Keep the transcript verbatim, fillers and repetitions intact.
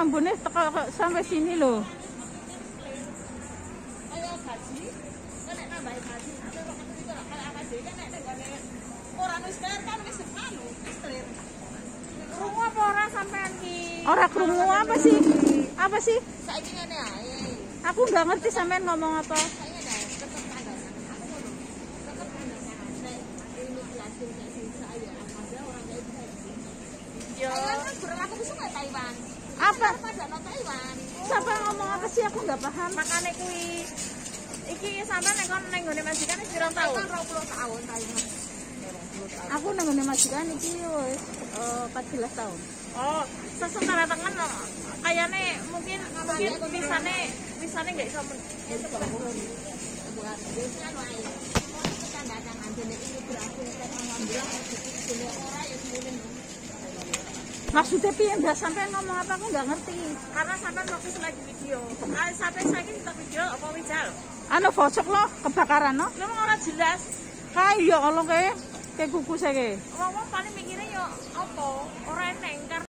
ambune teko sampai sini loh. Ayo gaji, nek nambahi gaji, nek kok itu lho kaya A K D kan nek nggone ora wis clear kan wis anu, wis clear. Krungu apa ora sampean ki? Ora krungu apa sih? Apa sih? Saiki ngene ae. Aku nggak ngerti sampean ngomong apa. Saiki ngene ae, tetep tanda tangan. Aku ngono. Tetep tanda tangan. Nek ini jelasin nek sisa ya ada orang kayak gitu. Yo, kan berlaku wis kaya Taiwan. Apa? Pada no Taiwan. Siapa ngomong apa sih? Aku nggak paham. Makane kuwi iki sampean nek kon ning gone majikan wis pirang tahun? dua puluh tahun Taiwan. Aku nang majikan iki wis uh, empat belas tahun. Oh, sesetara tangan kayaknya mungkin mungkin bisane bisane nggak bisa itu buat biasanya lo ayo kita datang aja nih ini berhasil alhamdulillah jadi orang yang kemudian Maksudnya piye ndak sampean ngomong apa aku nggak ngerti. karena sampai waktu lagi video ah, sampai saya kita video apa wijal Anu bocok loh kebakaran loh. lo mau orang jelas Kayak ya Allah kayak kayak kuku saya kayak. ngomong paling mikirnya yo apa orang neng karena